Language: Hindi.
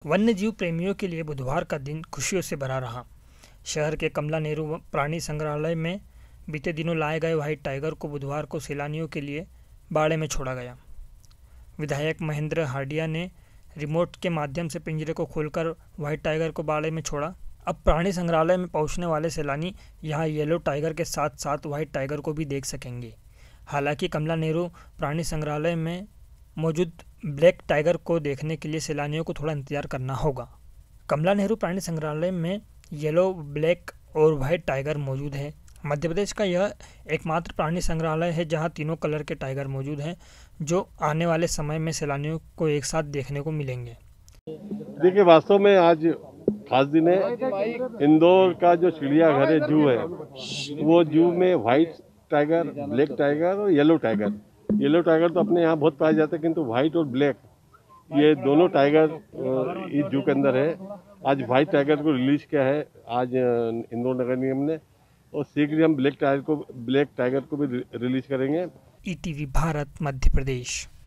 वन्य जीव प्रेमियों के लिए बुधवार का दिन खुशियों से भरा रहा। शहर के कमला नेहरू प्राणी संग्रहालय में बीते दिनों लाए गए व्हाइट टाइगर को बुधवार को सैलानियों के लिए बाड़े में छोड़ा गया। विधायक महेंद्र हार्डिया ने रिमोट के माध्यम से पिंजरे को खोलकर व्हाइट टाइगर को बाड़े में छोड़ा। अब प्राणी संग्रहालय में पहुंचने वाले सैलानी यहां येलो टाइगर के साथ साथ व्हाइट टाइगर को भी देख सकेंगे। हालांकि कमला नेहरू प्राणी संग्रहालय में मौजूद ब्लैक टाइगर को देखने के लिए सैलानियों को थोड़ा इंतजार करना होगा। कमला नेहरू प्राणी संग्रहालय में येलो, ब्लैक और व्हाइट टाइगर मौजूद है। मध्य प्रदेश का यह एकमात्र प्राणी संग्रहालय है जहां तीनों कलर के टाइगर मौजूद हैं, जो आने वाले समय में सैलानियों को एक साथ देखने को मिलेंगे। देखिए, वास्तव में आज खास दिन है। इंदौर का जो चिड़ियाघर है, जू है, वो जू में व्हाइट टाइगर, ब्लैक टाइगर और येलो टाइगर तो अपने यहाँ बहुत पाए जाते हैं, किंतु व्हाइट और ब्लैक ये दोनों टाइगर इस जू के अंदर है। आज व्हाइट टाइगर को रिलीज किया है आज इंदौर नगर निगम ने, और शीघ्र ही हम ब्लैक टाइगर को भी रिलीज करेंगे। ईटीवी भारत, मध्य प्रदेश।